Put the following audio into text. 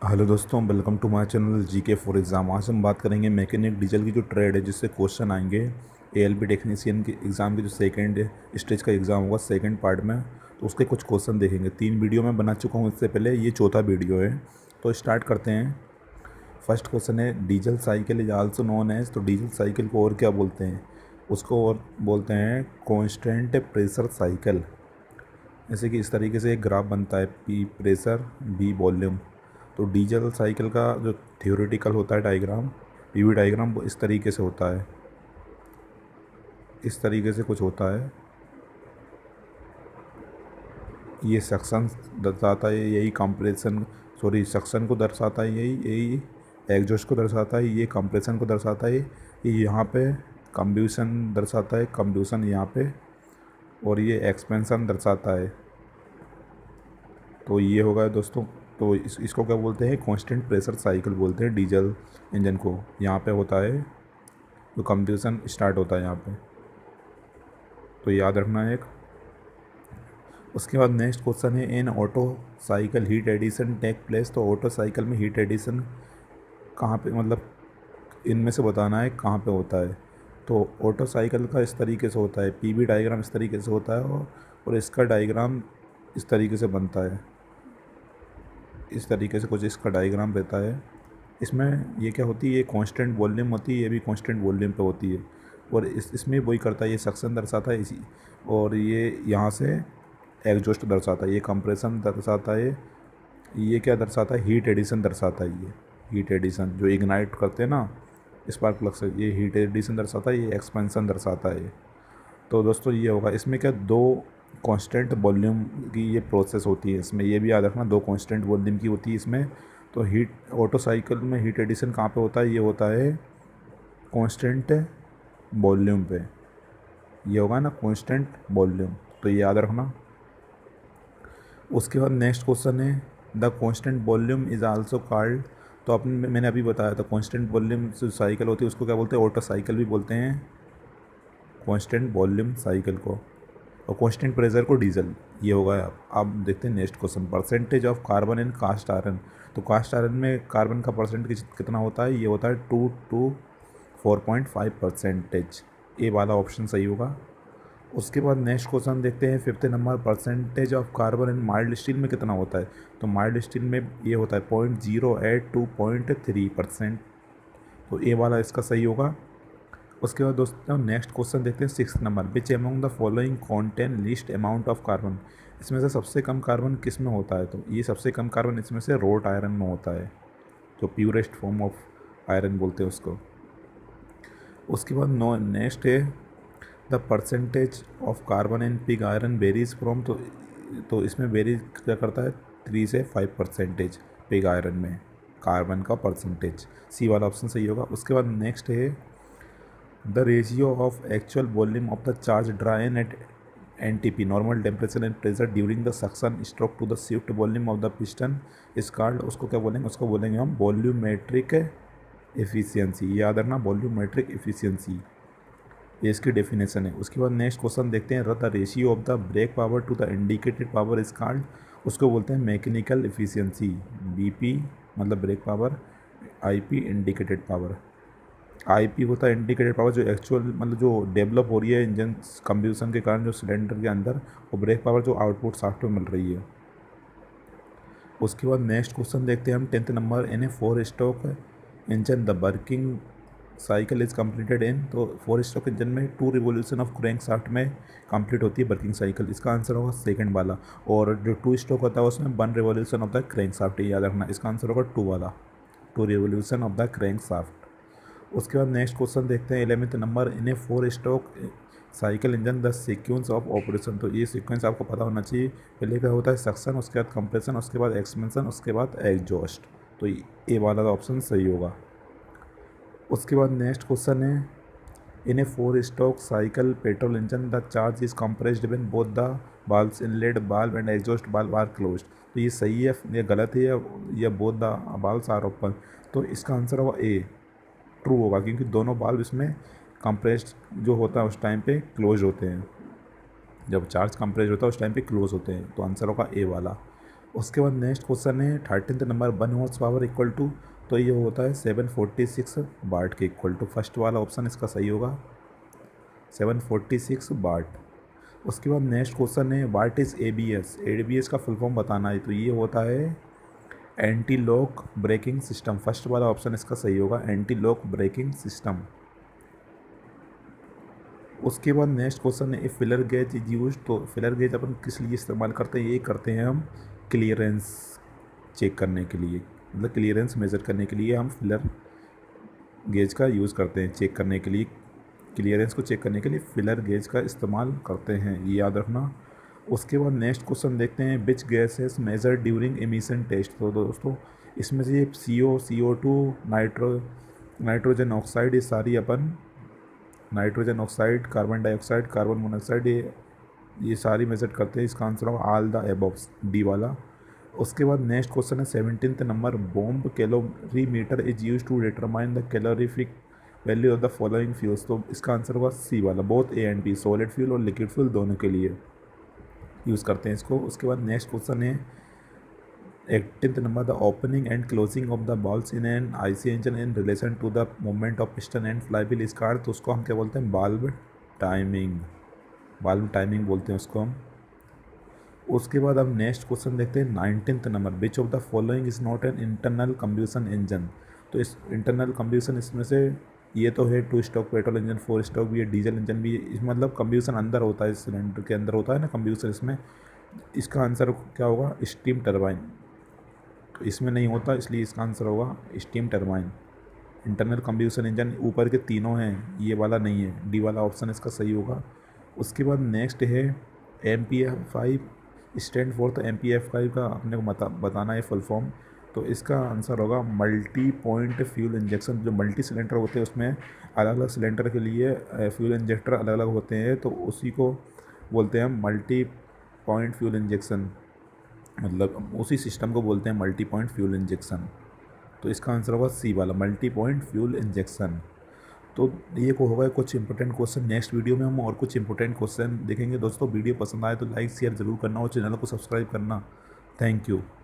Hello दोस्तों, welcome to my channel GK for exam. आज हम बात करेंगे मैकेनिक डीजल की जो ट्रेड है, जिससे क्वेश्चन आएंगे एएलपी टेक्नीशियन के एग्ज़ाम की जो सेकंड स्टेज का एग्ज़ाम होगा सेकंड पार्ट में। तो उसके कुछ क्वेश्चन देखेंगे। 3 वीडियो में बना चुका हूँ इससे पहले, ये चौथा वीडियो है। तो स्टार्ट करते हैं। फर्स्ट क्वेश्चन है, diesel cycle is also known as. तो डीजल साइकिल को और क्या बोलते हैं? उसको और बोलते हैं कॉन्स्टेंट प्रेशर साइकिल। जैसे कि इस तरीके से एक ग्राफ बनता है, पी प्रेशर बी वॉल्यूम। तो डीजल साइकिल का जो थ्योरेटिकल होता है डायग्राम, पीवी डायग्राम, वो इस तरीके से होता है। इस तरीके से कुछ होता है। ये सक्शन दर्शाता है, यही कंप्रेशन, सॉरी सक्शन को दर्शाता है, यही एग्जॉस्ट को दर्शाता है, ये कंप्रेशन को दर्शाता है, ये यहाँ पे कंब्यूशन दर्शाता है, कंब्यूशन यहाँ पे, और ये एक्सपेंशन दर्शाता है। तो ये होगा दोस्तों। तो इसको क्या बोलते हैं? कांस्टेंट प्रेशर साइकिल बोलते हैं डीजल इंजन को। यहाँ पे होता है जो कंब्यूशन स्टार्ट होता है यहाँ पे। तो याद रखना है एक। उसके बाद नेक्स्ट क्वेश्चन है, in Otto cycle heat addition take place. तो ऑटो साइकिल में हीट एडिशन कहाँ पे, मतलब इनमें से बताना है कहाँ पे होता है। तो ऑटो साइकिल का इस तरीके से होता है, पीवी डायग्राम इस तरीके से होता है, और इसका डायग्राम इस तरीके से बनता है। इस तरीके से कुछ इसका डायग्राम रहता है। इसमें ये क्या होती है, ये कांस्टेंट वॉल्यूम होती है, ये भी कांस्टेंट वॉल्यूम पे होती है। और इसमें वही करता है, ये सक्शन दर्शाता है इसी, और ये यहाँ से एग्जॉस्ट दर्शाता है, ये कंप्रेशन दर्शाता है, ये क्या दर्शाता है, हीट एडिशन दर्शाता है। ये हीट एडिशन जो इग्नाइट करते हैं ना स्पार्क प्लग से, ये हीट एडिशन दर्शाता है, ये एक्सपेंशन दर्शाता है। तो दोस्तों ये होगा। इसमें क्या दो कांस्टेंट वॉल्यूम की ये प्रोसेस होती है इसमें, ये भी याद रखना, दो कांस्टेंट वॉल्यूम की होती है इसमें। तो हीट ऑटो साइकिल में हीट एडिशन कहाँ पे होता है? ये होता है कांस्टेंट वॉल्यूम पे। ये होगा ना कांस्टेंट वॉल्यूम, तो ये याद रखना। उसके बाद नेक्स्ट क्वेश्चन है, the constant volume is also called. तो अपने मैंने अभी बताया था, कांस्टेंट वॉल्यूम जो साइकिल होती है उसको क्या बोलते हैं? ऑटो साइकिल भी बोलते हैं कांस्टेंट वॉल्यूम साइकिल को, और कांस्टेंट प्रेशर को डीजल। ये होगा। अब देखते हैं next question, percentage of carbon in cast iron. तो कास्ट आयरन में कार्बन का परसेंटेज कितना होता है? ये होता है 2 to 4.5%। ए वाला ऑप्शन सही होगा। उसके बाद नेक्स्ट क्वेश्चन देखते हैं, 5th number, percentage of carbon in mild steel में कितना होता है? तो माइल्ड स्टील में ये होता है 0.08 to 0.3%। तो ए वाला इसका सही होगा। उसके बाद दोस्तों नेक्स्ट क्वेश्चन देखते हैं, 6th number, which among the following contain least amount of carbon. इसमें से सबसे कम कार्बन किस में होता है? तो ये सबसे कम कार्बन इसमें से रोट आयरन में होता है, जो प्यूरेस्ट फॉर्म ऑफ आयरन बोलते हैं उसको। उसके बाद नेक्स्ट है, the percentage of carbon in pig iron varies from. तो इसमें वेरीज क्या करता है? 3 से 5% पिग आयरन में कार्बन का परसेंटेज। सी वाला ऑप्शन सही होगा। उसके बाद नेक्स्ट है, the ratio of actual volume of the charge drawn at NTP, normal temperature and pressure during the suction stroke to the shift volume of the piston is called. उसको क्या बोलेंगे? उसको बोलेंगे हम वॉल्यूमेट्रिक एफिशिएंसी। याद रखना, volumetric efficiency, ये इसकी डेफिनेशन है। उसके बाद नेक्स्ट क्वेश्चन देखते हैं, the ratio of the brake power to the indicated power is called. उसको बोलते हैं मैकेनिकल एफिशिएंसी। BP मतलब brake power, IP indicated power. IP होता है इंडिकेटेड पावर, जो एक्चुअल मतलब जो डेवलप हो रही है इंजन कंब्यूशन के कारण जो सिलेंडर के अंदर, और ब्रेक पावर जो आउटपुट शाफ्ट में मिल रही है। उसके बाद नेक्स्ट क्वेश्चन देखते हैं हम, 10th number, in a 4 stroke engine the working cycle is completed in. तो 4 स्ट्रोक इंजन में 2 रिवोल्यूशन ऑफ क्रैंक शाफ्ट में कंप्लीट होती है वर्किंग साइकिल। इसका आंसर होगा सेकंड वाला। और जो 2 स्ट्रोक होता है उसमें 1 revolution of the crank shaft, याद रखना। इसका आंसर होगा 2 वाला, 2 revolution of the crank shaft. उसके बाद नेक्स्ट क्वेश्चन देखते हैं, 11th number, in a 4 stroke cycle engine the sequence of operation. तो ये सीक्वेंस आपको पता होना चाहिए। पहले क्या होता है? सक्शन, उसके बाद कंप्रेशन, उसके बाद एक्सपेंशन, उसके बाद एग्जॉस्ट। तो ए वाला ऑप्शन सही होगा। उसके बाद नेक्स्ट क्वेश्चन है, in a 4 stroke cycle petrol engine the charge is compressed when both the valves inlet valve and exhaust valve are closed. तो ये सही है या गलत है, या both the valves are open? तो इसका आंसर होगा ए, ट्रू होगा, क्योंकि दोनों वाल्व इसमें कंप्रेस्ड जो होता है उस टाइम पे क्लोज होते हैं। जब चार्ज कंप्रेस होता है उस टाइम पे क्लोज होते हैं। तो आंसर होगा ए वाला। उसके बाद नेक्स्ट क्वेश्चन है 13th number 1 horse power equal to, तो ये होता है 746 वाट के इक्वल टू। फर्स्ट वाला ऑप्शन इसका सही होगा 746 वाट। उसके बाद नेक्स्ट क्वेश्चन है व्हाट इज़ ABS, ABS का फुल फॉर्म बताना है, तो ये होता है anti lock braking system. First वाला ऑप्शन इसका सही होगा एंटी लॉक ब्रेकिंग सिस्टम। उसके बाद नेक्स्ट क्वेश्चन है फिलर गेज इज यूज, तो फिलर गेज अपन किस लिए इस्तेमाल करते हैं, ये करते हैं हम क्लियरेंस चेक करने के लिए, मतलब क्लियरेंस मेज़र करने के लिए हम फिलर गेज का यूज़ करते हैं, चेक करने के लिए, क्लियरेंस को चेक करने के लिए फिलर गेज का इस्तेमाल करते हैं, ये याद रखना। उसके बाद नेक्स्ट क्वेश्चन देखते हैं which gases measure during emission test, तो दोस्तों इसमें से CO, CO2, नाइट्रोजन ऑक्साइड, ये सारी अपन nitrogen oxide, carbon dioxide, carbon monoxide, ये सारी मेजर करते हैं। इसका आंसर होगा ऑल द एबव्स, डी वाला। उसके बाद नेक्स्ट क्वेश्चन है 17th number bomb calorimeter is use to determine the calorific value of the following fuels, तो इसका आंसर होगा सी वाला, both A and B, solid fuel और लिक्विड फ्यूल दोनों के लिए यूज़ करते हैं इसको। उसके बाद नेक्स्ट क्वेश्चन है 18th number the opening and closing of the valves in an IC engine in relation to the movement of piston and flywheel scar, तो उसको हम क्या बोलते हैं वाल्व टाइमिंग, वाल्व टाइमिंग बोलते हैं उसको हम। उसके बाद अब नेक्स्ट क्वेश्चन देखते हैं 19th number which of the following is not an internal combustion engine, तो इस इंटरनल कम्ब्यूशन इसमें से ये तो है 2 स्ट्रोक पेट्रोल इंजन, 4 स्ट्रोक भी है, डीजल इंजन भी है, इस मतलब कम्ब्यूशन अंदर होता है, इस सिलेंडर के अंदर होता है ना कम्ब्यूशन, इसमें इसका आंसर क्या होगा स्टीम टरबाइन, तो इसमें नहीं होता इसलिए इसका आंसर होगा steam turbine. Internal combustion engine ऊपर के तीनों हैं, ये वाला नहीं है, डी वाला ऑप्शन इसका सही होगा। उसके बाद नेक्स्ट है MPF5 स्टैंड फॉर, तो MPF5 का अपने को बताना है फुल फॉर्म, तो इसका आंसर होगा मल्टी पॉइंट फ्यूल इंजेक्शन। जो मल्टी सिलेंडर होते हैं उसमें अलग अलग सिलेंडर के लिए फ्यूल इंजेक्टर अलग अलग होते हैं, तो उसी को बोलते हैं मल्टी पॉइंट फ्यूल इंजेक्शन, मतलब उसी सिस्टम को बोलते हैं मल्टी पॉइंट फ्यूल इंजेक्शन, तो इसका आंसर होगा सी वाला मल्टी पॉइंट फ्यूल इंजेक्शन। तो ये को होगा कुछ इंपॉर्टेंट क्वेश्चन, नेक्स्ट वीडियो में हम और कुछ इंपॉर्टेंट क्वेश्चन देखेंगे। दोस्तों वीडियो पसंद आए तो लाइक शेयर ज़रूर करना और चैनल को सब्सक्राइब करना। Thank you.